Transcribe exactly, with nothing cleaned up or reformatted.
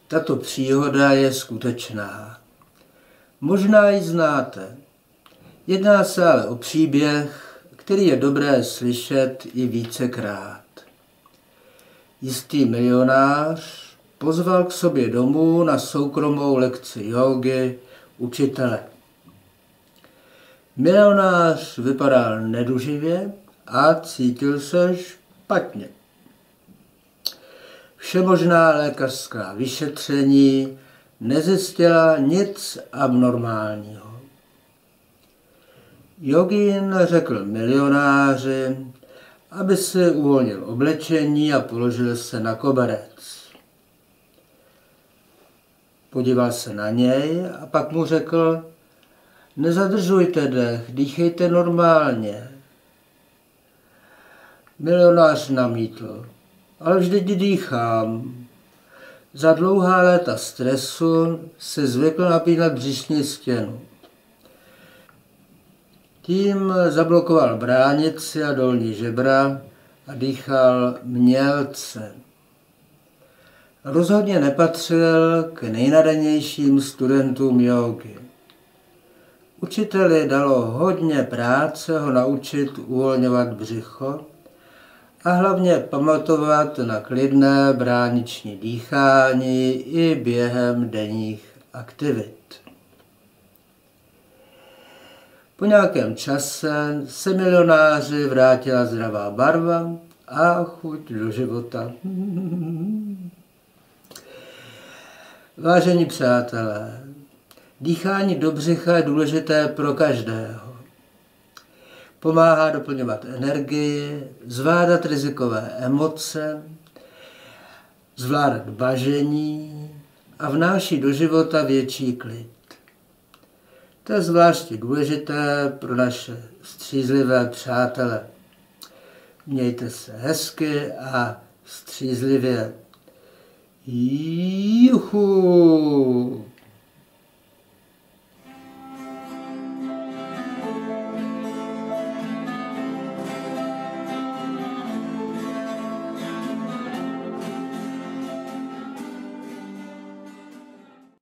Tato příhoda je skutečná. Možná ji znáte. Jedná se ale o příběh, který je dobré slyšet i vícekrát. Jistý milionář pozval k sobě domů na soukromou lekci jógy učitele. Milionář vypadal neduživě a cítil se špatně. Všemožná lékařská vyšetření nezjistila nic abnormálního. Jogín řekl milionáři, aby si uvolnil oblečení a položil se na koberec. Podíval se na něj a pak mu řekl: nezadržujte dech, dýchejte normálně. Milionář namítl: ale vždyť dýchám. Za dlouhá léta stresu se zvykl napínat břišní stěnu. Tím zablokoval bránici a dolní žebra a dýchal mělce. Rozhodně nepatřil k nejnadanějším studentům jógy. Učiteli dalo hodně práce ho naučit uvolňovat břicho a hlavně pamatovat na klidné brániční dýchání i během denních aktivit. Po nějakém čase se milionáři vrátila zdravá barva a chuť do života. Vážení přátelé, dýchání do břicha je důležité pro každého. Pomáhá doplňovat energii, zvládat rizikové emoce, zvládat bažení a vnáší do života větší klid. To je zvláště důležité pro naše střízlivé přátele. Mějte se hezky a střízlivě. Juhu!